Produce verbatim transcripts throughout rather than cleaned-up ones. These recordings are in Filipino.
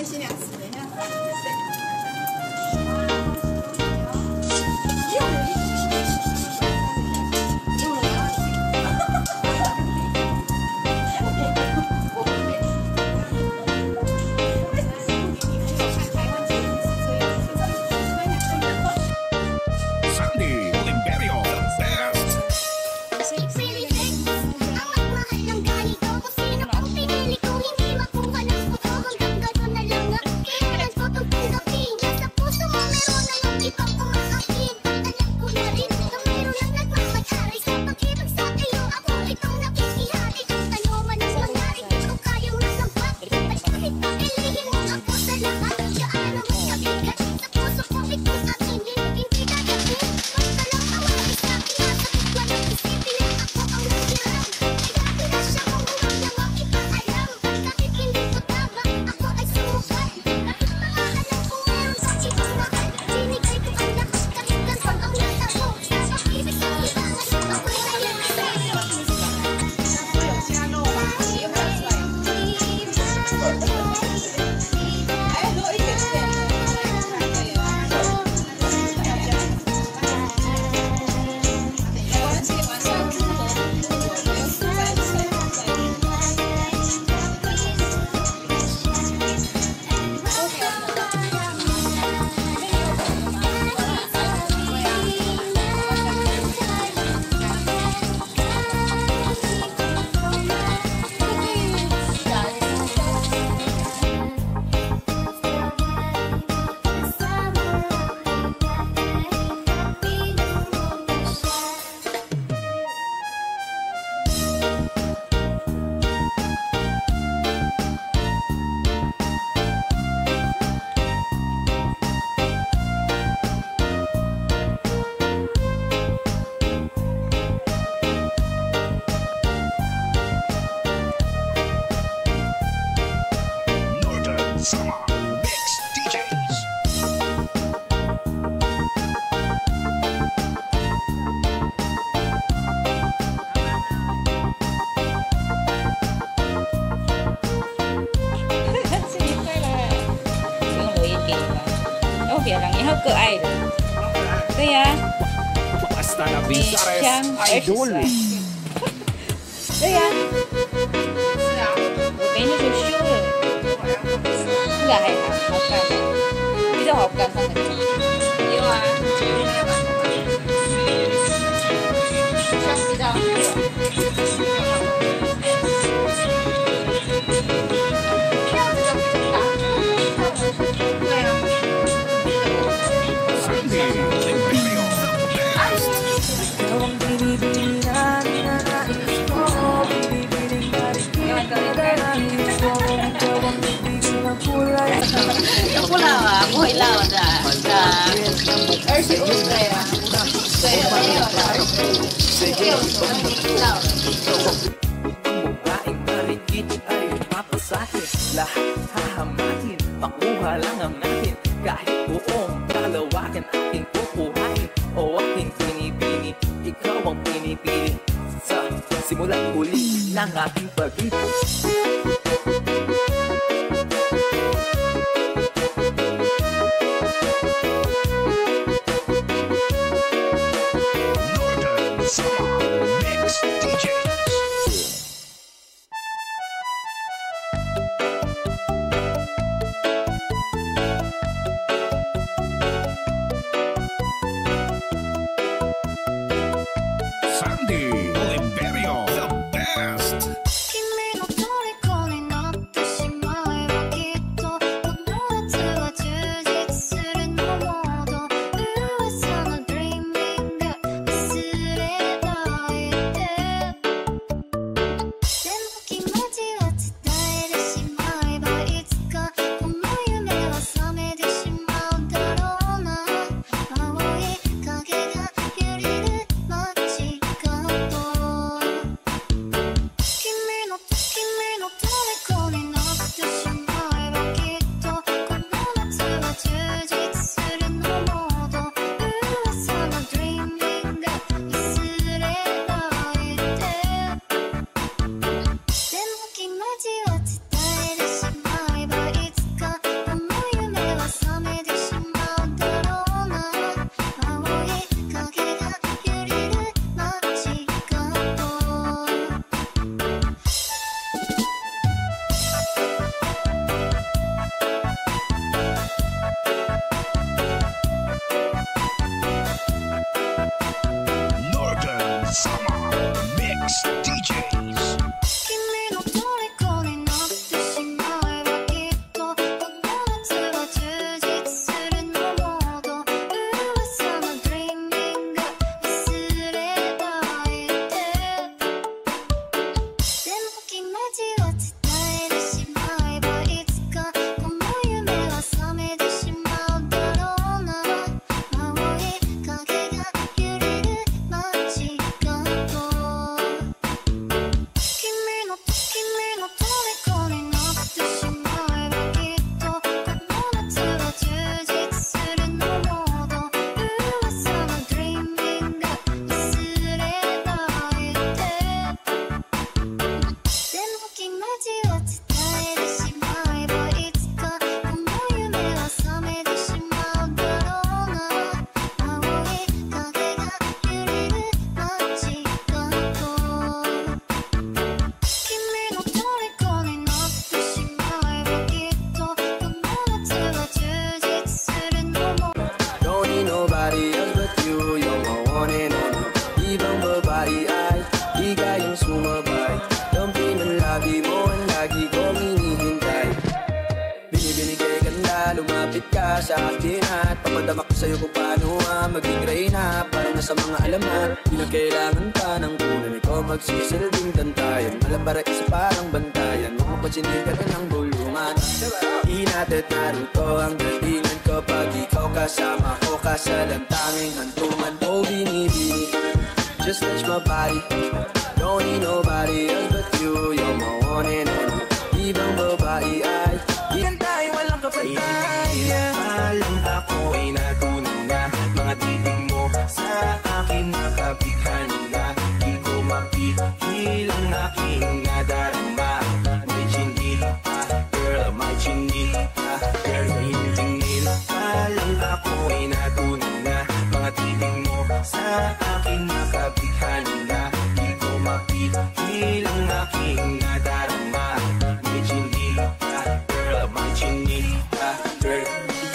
신이 안 쓰네. Hấp cỡ ai được. Đây à. Trang Idol. Đây à. Cái nó sure sure. Enggak hay học cả. Bây giờ học cả sang này. Yêu à. Chắc đi đâu. Aku lah, aku hilang dah. Dah. Ersi usai ya. Usai ya. Mungkaing maligid ay papasahin. Lahat hahamakin, makuha lang ang akin. Kahit buong kalawakan aking kukuhain. O aking pinipili, ikaw ang pinipili. Sa simulang huli ng aking pag-ibig. Sandy Oliverio, the best. 君の虜に Binibining kay ganda, lumapit ka sa akin at papadama ko sa'yo kung paano ah, maging reyna. Para na sa mga alamat, di na kailangan pa ng kunan. Ikaw magsisilbing tantayan, malabara isa parang bantayan. Huwag mo pansinigan ka ng bulungan. Inatet naruto ang datingan ko pag ikaw kasama ko ka sa lantanging hantungan. Oh binibini, just touch my body, don't need nobody else but you. You're my one and only, ibang babae ay iyan tayo walang kapatid. Alam ako ay natunan na mga titig mo sa akin nakabighani na. Di ko mapihil ang aking nadarama. May chinita, girl, may chinita, girl, may tingin. Alam ako ay natunan na mga titig mo sa akin nakabighani na. Di ko mapihil ang aking nadarama. May chinita, girl, may chinita, girl.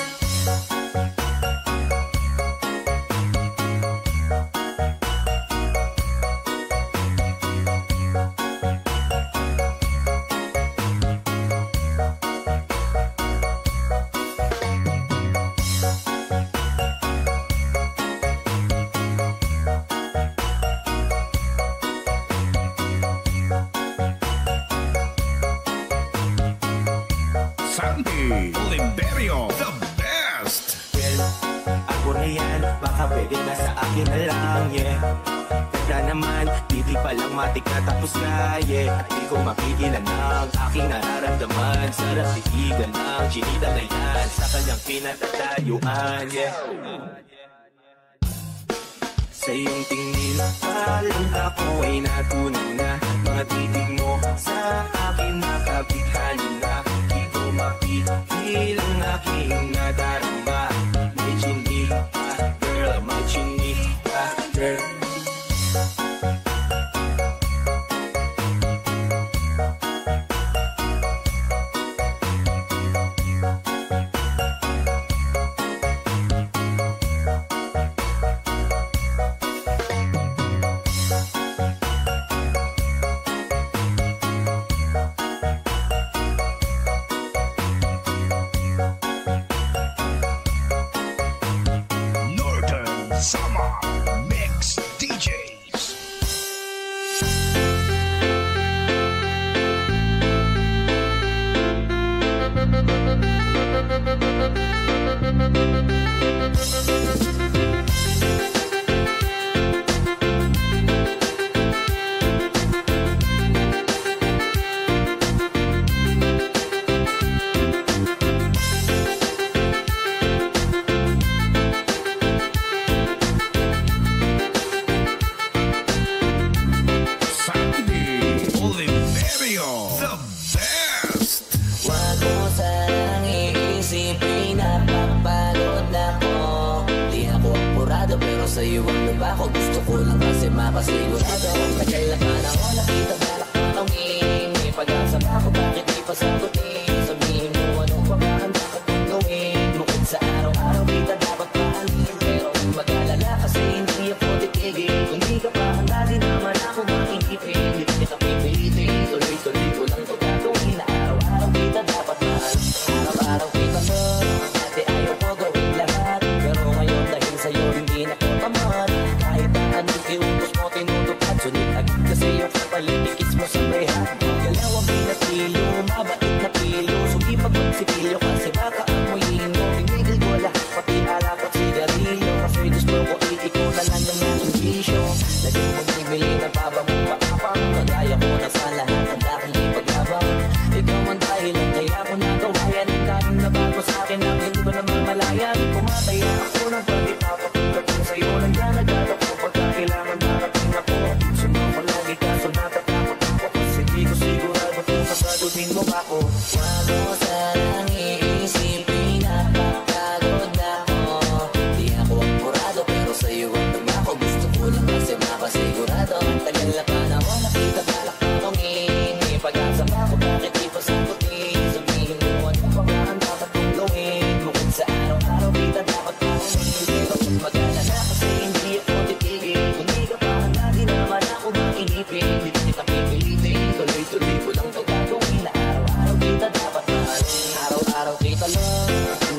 Sandy Oliverio, the best! Well, ako na yan, baka pwede na sa akin na lang, yeah. Ganda naman, titig pa lang matik na tapos na, yeah. At di ko mapigilan ang aking nararamdaman. Sarap titigan ng chinita na yan sa kanyang pinatatayuan, yeah. Sa iyong tingin, alam ako ay natunan na mga titig mo sa akin nakabighani na. Di ko mapihil ang aking nadarama. May chinita, girl, may chinita, girl. Summer Mix D Js. Sa'yo ang lupa ko, gusto ko lang kasi mapasigurado. Tagal na pa na ako nakita balak makawin. May pag-asa pa ako, bakit di pa sagutin? Sabihin mo ano pa ba ang dapat kong gawin? Bukod sa araw-araw kita dapat pahalin. Pero kung mag-alala kasi hindi ako titigil. Kung di ka pa handa din naman ako makikipin. Hindi kita pipilitin, tuloy-tuloy ko lang ito gagawin. Na araw-araw kita dapat mahal, araw-araw kita to. Dati ayaw ko gawin lahat, pero ngayon dahil sa'yo hindi na ko tamad. Kahit na anong iutos mo tinutupad, sunod agad kasi yung kapalitik ka lang.